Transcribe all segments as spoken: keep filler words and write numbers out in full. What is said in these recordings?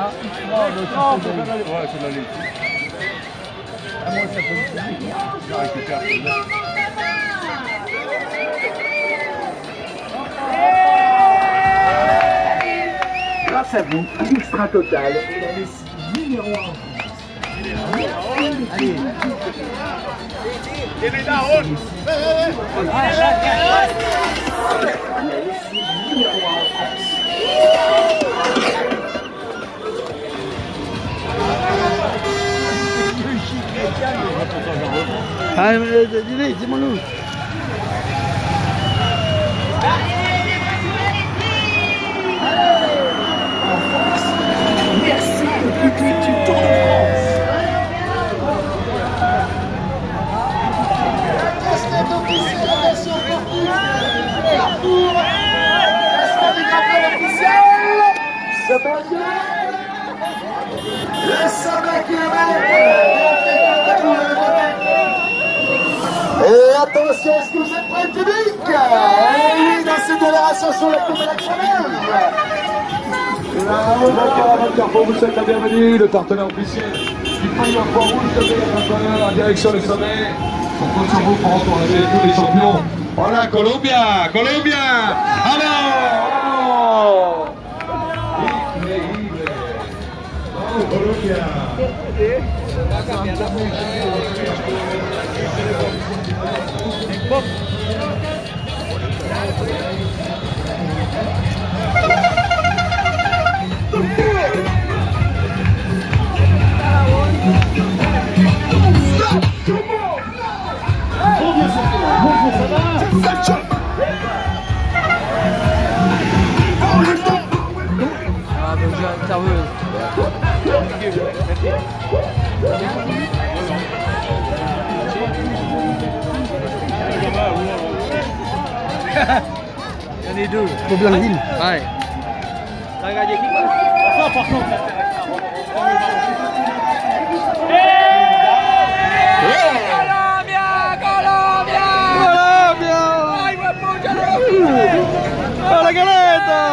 Non, on peut faire la ligne. Ouais, c'est la ligne. À moi, ça peut. Je récupère celle-là. Grâce à vous, Extra Total est la lessive numéro un en France. Allez. Il est là, on. La lessive numéro un en France. Ah, mais dis-le, dis-moi-le. Merci au public du Tour de France. Casquette officielle, attention parcours. Parcours. Casquette du drapeau officiel. Sabakir. Le Sabakir. Et attention, est-ce que vous êtes prêts, public? Et oui, dans cette génération sur la coupe électronique. Là, pour vous souhaite la bienvenue, le partenaire officiel du Premier Croix Rouge de Béla en direction du sommet. On compte sur vous pour encourager tous les champions. Voilà, Colombia, Colombia. Alors, Ible, Ible. Oh, Colombia. Ah, ben j'ai nerveuse. Il y en a deux. Pour Blanqueville. Ouais. T'as regardé qui? Ça, par contre, c'est intéressant. Colombia, Colombia, Colombia. Ay, huepucha. ¡A la caleta!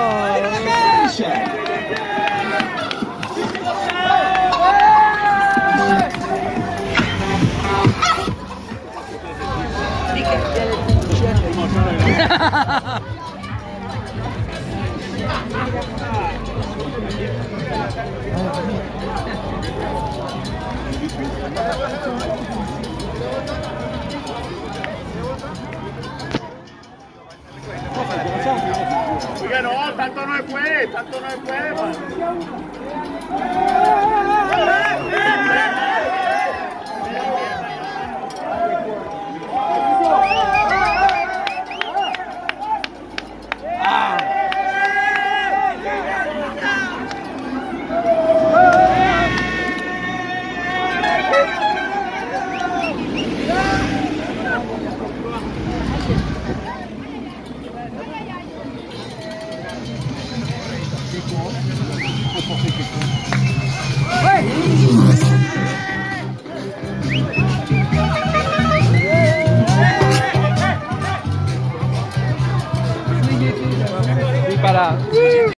Oye, no, tanto no fue, tanto no fue, Para.